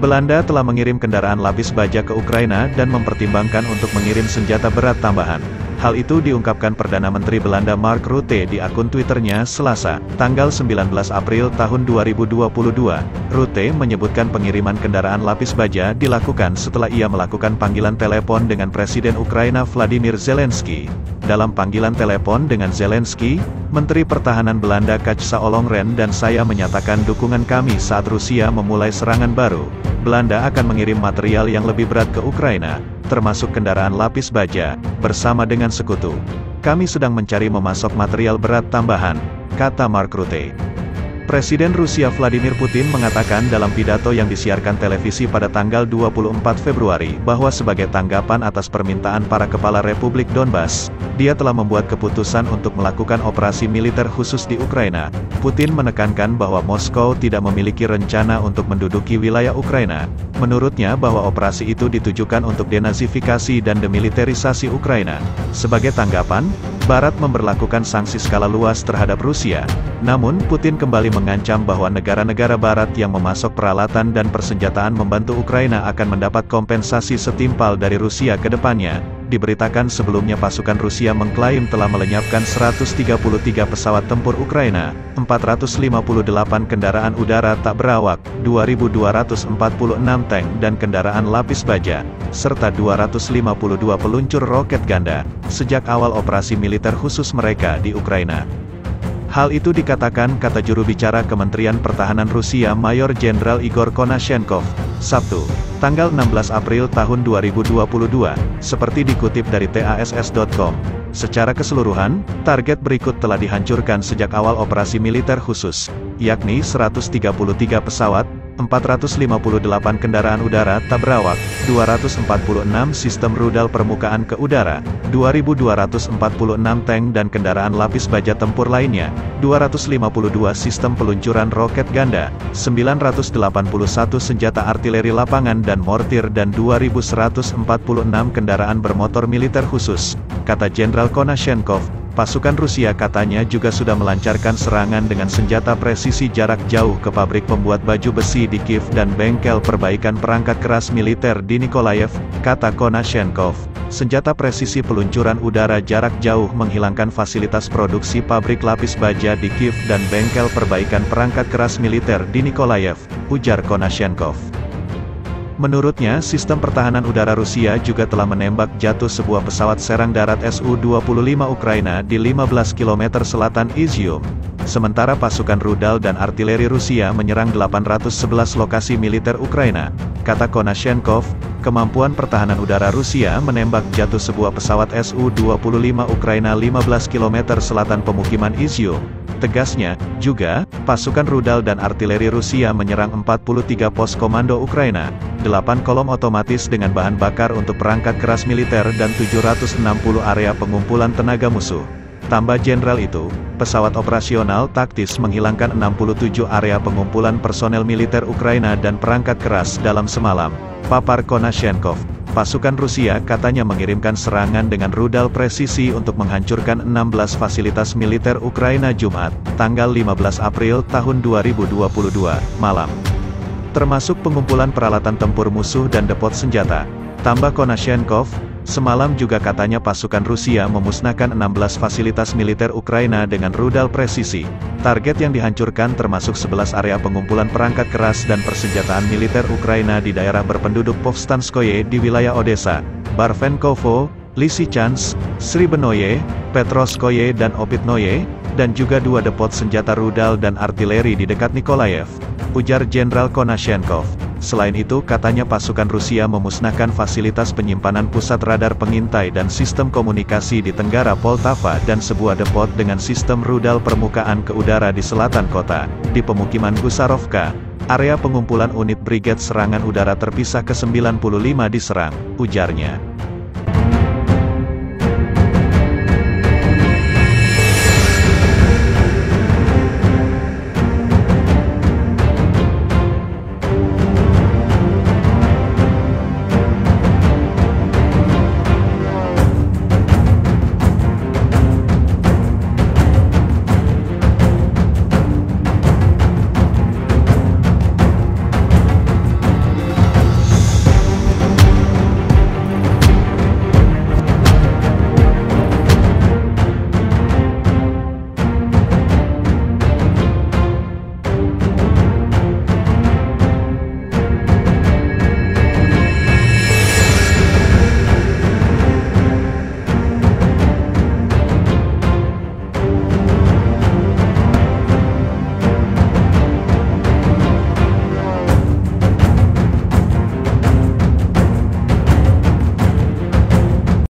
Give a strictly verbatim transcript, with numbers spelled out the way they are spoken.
Belanda telah mengirim kendaraan lapis baja ke Ukraina dan mempertimbangkan untuk mengirim senjata berat tambahan. Hal itu diungkapkan Perdana Menteri Belanda Mark Rutte di akun Twitternya Selasa, tanggal sembilan belas April tahun dua ribu dua puluh dua. Rutte menyebutkan pengiriman kendaraan lapis baja dilakukan setelah ia melakukan panggilan telepon dengan Presiden Ukraina Vladimir Zelensky. Dalam panggilan telepon dengan Zelensky, Menteri Pertahanan Belanda Kajsa Ollongren dan saya menyatakan dukungan kami saat Rusia memulai serangan baru. Belanda akan mengirim material yang lebih berat ke Ukraina, termasuk kendaraan lapis baja, bersama dengan sekutu. Kami sedang mencari memasok material berat tambahan, kata Mark Rutte. Presiden Rusia Vladimir Putin mengatakan dalam pidato yang disiarkan televisi pada tanggal dua puluh empat Februari bahwa sebagai tanggapan atas permintaan para kepala Republik Donbas, dia telah membuat keputusan untuk melakukan operasi militer khusus di Ukraina. Putin menekankan bahwa Moskow tidak memiliki rencana untuk menduduki wilayah Ukraina. Menurutnya bahwa operasi itu ditujukan untuk denazifikasi dan demilitarisasi Ukraina. Sebagai tanggapan, Barat memberlakukan sanksi skala luas terhadap Rusia. Namun, Putin kembali mengancam bahwa negara-negara Barat yang memasok peralatan dan persenjataan membantu Ukraina akan mendapat kompensasi setimpal dari Rusia ke depannya. Diberitakan sebelumnya pasukan Rusia mengklaim telah melenyapkan seratus tiga puluh tiga pesawat tempur Ukraina, empat ratus lima puluh delapan kendaraan udara tak berawak, dua ribu dua ratus empat puluh enam tank dan kendaraan lapis baja, serta dua ratus lima puluh dua peluncur roket ganda, sejak awal operasi militer khusus mereka di Ukraina. Hal itu dikatakan kata juru bicara Kementerian Pertahanan Rusia Mayor Jenderal Igor Konashenkov, Sabtu, tanggal enam belas April tahun dua ribu dua puluh dua, seperti dikutip dari T A S S titik com. Secara keseluruhan, target berikut telah dihancurkan sejak awal operasi militer khusus, yakni seratus tiga puluh tiga pesawat, empat ratus lima puluh delapan kendaraan udara tak berawak, dua ratus empat puluh enam sistem rudal permukaan ke udara, dua ribu dua ratus empat puluh enam tank dan kendaraan lapis baja tempur lainnya, dua ratus lima puluh dua sistem peluncuran roket ganda, sembilan ratus delapan puluh satu senjata artileri lapangan dan mortir dan dua ribu seratus empat puluh enam kendaraan bermotor militer khusus, kata Jenderal Konashenkov. Pasukan Rusia katanya juga sudah melancarkan serangan dengan senjata presisi jarak jauh ke pabrik pembuat baju besi di Kiev dan bengkel perbaikan perangkat keras militer di Nikolaev, kata Konashenkov. Senjata presisi peluncuran udara jarak jauh menghilangkan fasilitas produksi pabrik lapis baja di Kiev dan bengkel perbaikan perangkat keras militer di Nikolaev, ujar Konashenkov. Menurutnya, sistem pertahanan udara Rusia juga telah menembak jatuh sebuah pesawat serang darat S U dua puluh lima Ukraina di lima belas kilometer selatan Izium. Sementara pasukan rudal dan artileri Rusia menyerang delapan ratus sebelas lokasi militer Ukraina. Kata Konashenkov, kemampuan pertahanan udara Rusia menembak jatuh sebuah pesawat S U dua puluh lima Ukraina lima belas kilometer selatan pemukiman Izium. Tegasnya, juga, pasukan rudal dan artileri Rusia menyerang empat puluh tiga pos komando Ukraina, delapan kolom otomatis dengan bahan bakar untuk perangkat keras militer dan tujuh ratus enam puluh area pengumpulan tenaga musuh. Tambah jenderal itu, pesawat operasional taktis menghilangkan enam puluh tujuh area pengumpulan personel militer Ukraina dan perangkat keras dalam semalam, papar Konashenkov. Pasukan Rusia katanya mengirimkan serangan dengan rudal presisi untuk menghancurkan enam belas fasilitas militer Ukraina Jumat, tanggal lima belas April tahun dua ribu dua puluh dua, malam. Termasuk pengumpulan peralatan tempur musuh dan depot senjata. Tambah Konashenkov, semalam juga katanya pasukan Rusia memusnahkan enam belas fasilitas militer Ukraina dengan rudal presisi. Target yang dihancurkan termasuk sebelas area pengumpulan perangkat keras dan persenjataan militer Ukraina di daerah berpenduduk Povstanskoye di wilayah Odessa, Barvenkovo, Lysychansk, Sribenoye, Petroskoye dan Opitnoye, dan juga dua depot senjata rudal dan artileri di dekat Nikolaev, ujar Jenderal Konashenkov. Selain itu, katanya pasukan Rusia memusnahkan fasilitas penyimpanan pusat radar pengintai dan sistem komunikasi di Tenggara Poltava dan sebuah depot dengan sistem rudal permukaan ke udara di selatan kota. Di pemukiman Gusarovka, area pengumpulan unit Brigade Serangan Udara Terpisah ke sembilan puluh lima diserang, ujarnya.